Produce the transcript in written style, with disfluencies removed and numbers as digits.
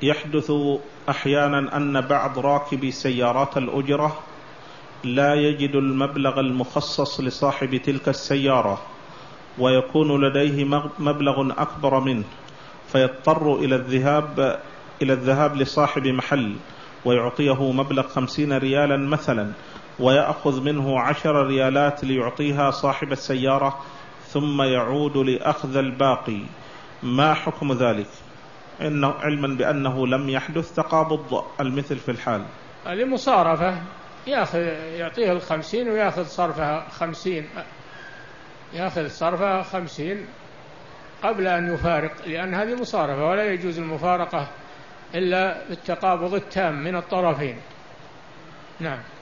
يحدث أحيانا أن بعض راكبي سيارات الأجرة لا يجد المبلغ المخصص لصاحب تلك السيارة، ويكون لديه مبلغ أكبر منه، فيضطر إلى الذهاب لصاحب محل ويعطيه مبلغ 50 ريالا مثلا، ويأخذ منه 10 ريالات ليعطيها صاحب السيارة ثم يعود لأخذ الباقي. ما حكم ذلك؟ إنه علما بأنه لم يحدث تقابض المثل في الحال. لمصارفة يعطيه 50 ويأخذ صرفها 50، يأخذ صرفها 50 قبل أن يفارق، لأن هذه مصارفة ولا يجوز المفارقة إلا بالتقابض التام من الطرفين. نعم.